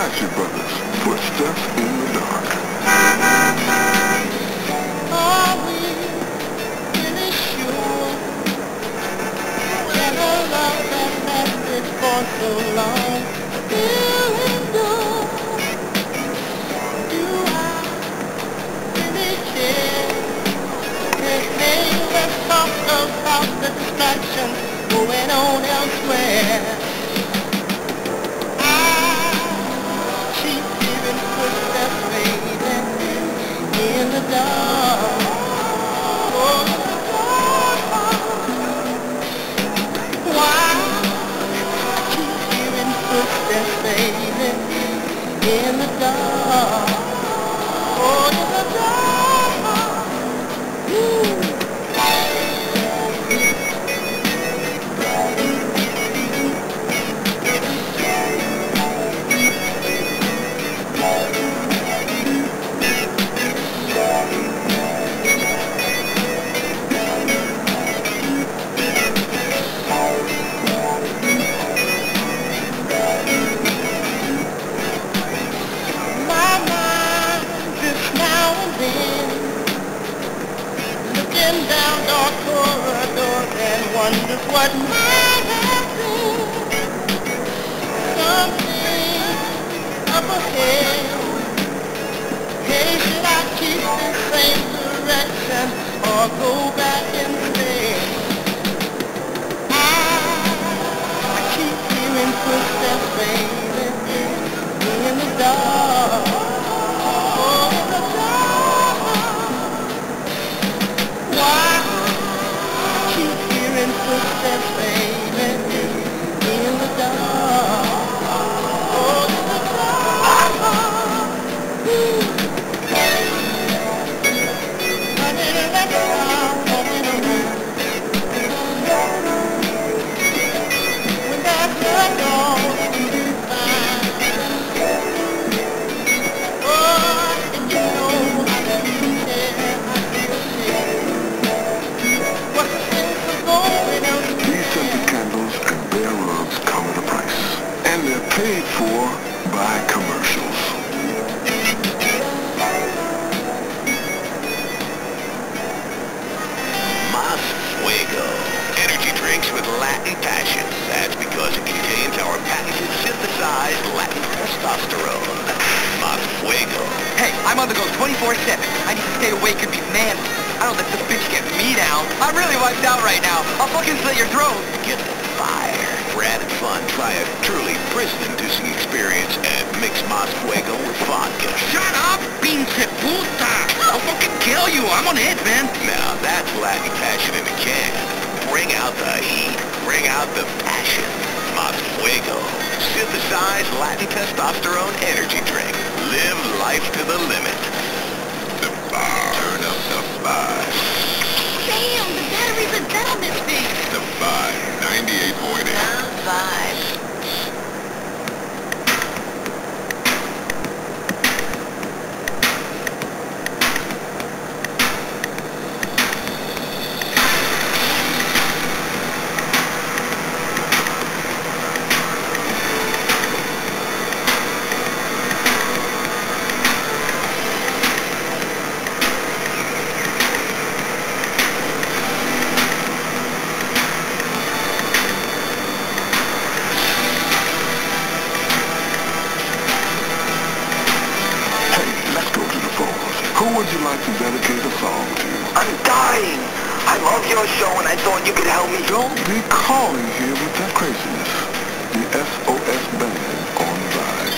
Flashy Brothers, Footsteps in the Dark. Are we really sure that a love that lasted for so long will endure? Do I really care? Let's talk about the distraction going on elsewhere. Footsteps fading in the dark. Oh, in the dark. Why keep hearing footsteps fading in the dark? Oh, in the dark. Ooh. Down dark corridors and wonders what might have been. Something up ahead. Hey, should I keep the same direction or go back instead? I keep hearing footsteps fading in the dark. Oh, in the dark. Footsteps fading in the dark. Oh, in the dark. Running around, running around. When that blood goes, you'll be fine. Oh, and you know I feel care, I feel care. What's the sense of going out? These scented candles and bare rugs come at a price, and they're paid for by commercials. Mas Fuego. Energy drinks with Latin passion. That's because it contains our patented synthesized Latin testosterone. Mas Fuego. Hey, I'm on the go 24/7. I need to stay awake and be manly. I don't let this bitch get me down. I'm really wiped out right now. I'll fucking slit your throat. Get the fire. For added fun, try a truly prison-inducing experience and mix Mas Fuego with vodka. Shut up, pinche puta! I'll fucking kill you. I'm on edge, man. Now that's Latin passion in a can. Bring out the heat. Bring out the passion. Mas Fuego. Synthesized Latin testosterone energy drink. Live life to the limit. The bar. Turn up the bar. Damn, the batteries are down this thing. The vibe. 98.8. Down five. Who would you like to dedicate a song to? I'm dying. I love your show and I thought you could help me. Don't be calling here with that craziness. The SOS Band on Vibe.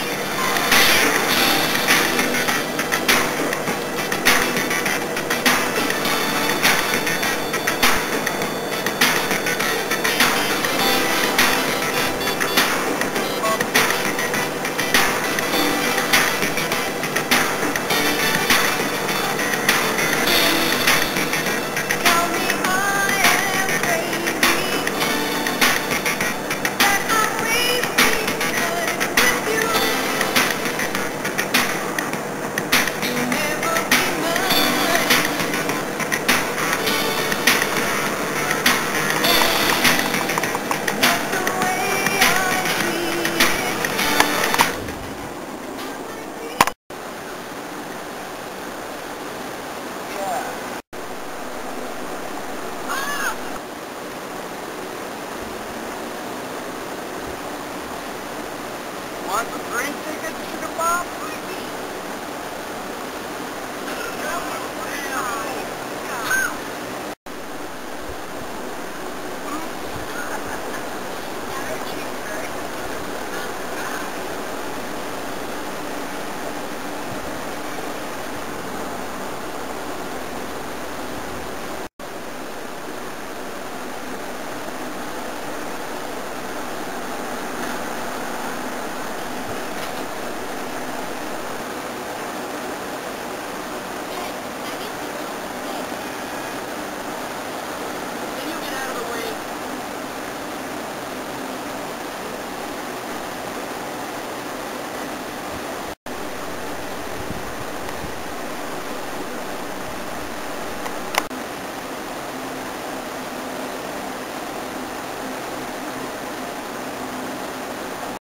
Want some drink tickets, Sugar Pop?